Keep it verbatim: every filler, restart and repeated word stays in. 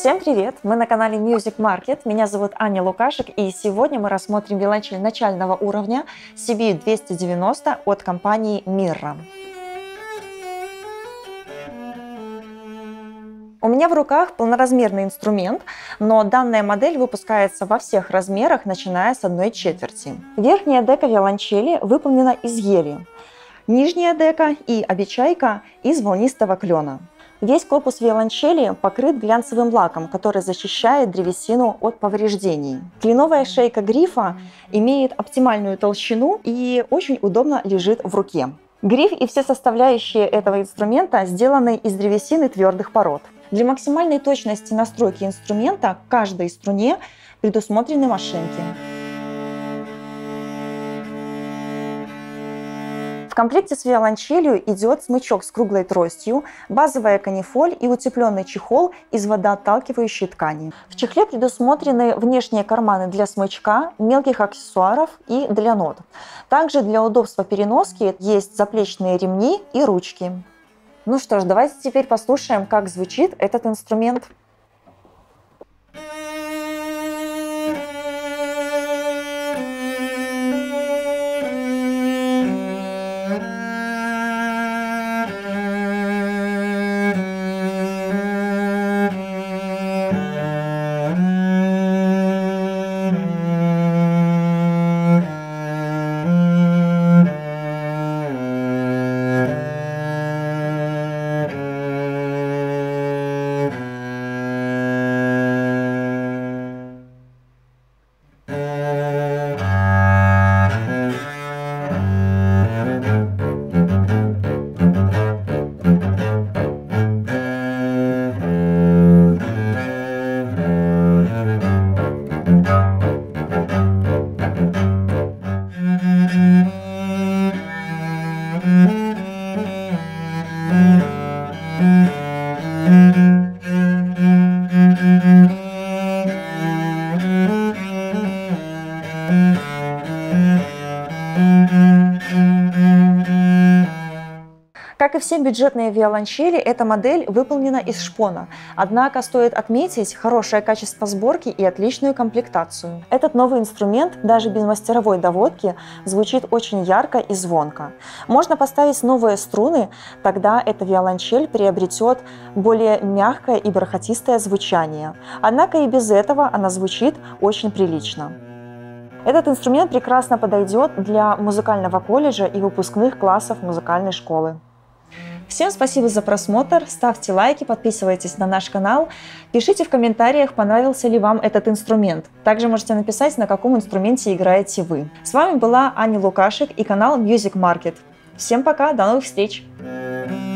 Всем привет! Мы на канале Music Market. Меня зовут Аня Лукашек, и сегодня мы рассмотрим виолончель начального уровня си би двести девяносто от компании Mirra. У меня в руках полноразмерный инструмент, но данная модель выпускается во всех размерах, начиная с одной четверти. Верхняя дека виолончели выполнена из ели, нижняя дека и обечайка из волнистого клена. Весь корпус виолончели покрыт глянцевым лаком, который защищает древесину от повреждений. Кленовая шейка грифа имеет оптимальную толщину и очень удобно лежит в руке. Гриф и все составляющие этого инструмента сделаны из древесины твердых пород. Для максимальной точности настройки инструмента к каждой струне предусмотрены машинки. В комплекте с виолончелью идет смычок с круглой тростью, базовая канифоль и утепленный чехол из водоотталкивающей ткани. В чехле предусмотрены внешние карманы для смычка, мелких аксессуаров и для нот. Также для удобства переноски есть заплечные ремни и ручки. Ну что ж, давайте теперь послушаем, как звучит этот инструмент. Как и все бюджетные виолончели, эта модель выполнена из шпона. Однако стоит отметить хорошее качество сборки и отличную комплектацию. Этот новый инструмент даже без мастеровой доводки звучит очень ярко и звонко. Можно поставить новые струны, тогда эта виолончель приобретет более мягкое и бархатистое звучание. Однако и без этого она звучит очень прилично. Этот инструмент прекрасно подойдет для музыкального колледжа и выпускных классов музыкальной школы. Всем спасибо за просмотр, ставьте лайки, подписывайтесь на наш канал, пишите в комментариях, понравился ли вам этот инструмент. Также можете написать, на каком инструменте играете вы. С вами была Аня Лукашек и канал Music Market. Всем пока, до новых встреч!